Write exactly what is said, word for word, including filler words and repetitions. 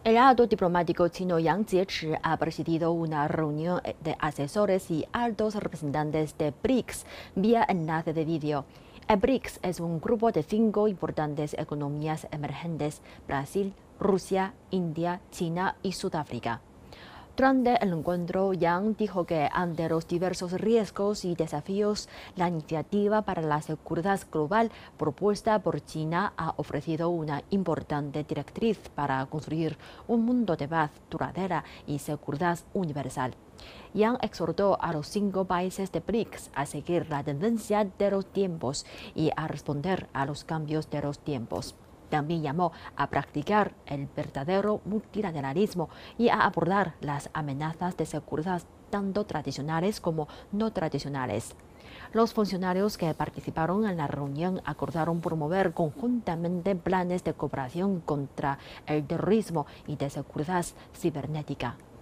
El alto diplomático chino Yang Jiechi ha presidido una reunión de asesores y altos representantes de B R I C S vía enlace de vídeo. El B R I C S es un grupo de cinco importantes economías emergentes: Brasil, Rusia, India, China y Sudáfrica. Durante el encuentro, Yang dijo que ante los diversos riesgos y desafíos, la iniciativa para la seguridad global propuesta por China ha ofrecido una importante directriz para construir un mundo de paz duradera y seguridad universal. Yang exhortó a los cinco países de B R I C S a seguir la tendencia de los tiempos y a responder a los cambios de los tiempos. También llamó a practicar el verdadero multilateralismo y a abordar las amenazas de seguridad tanto tradicionales como no tradicionales. Los funcionarios que participaron en la reunión acordaron promover conjuntamente planes de cooperación contra el terrorismo y de seguridad cibernética.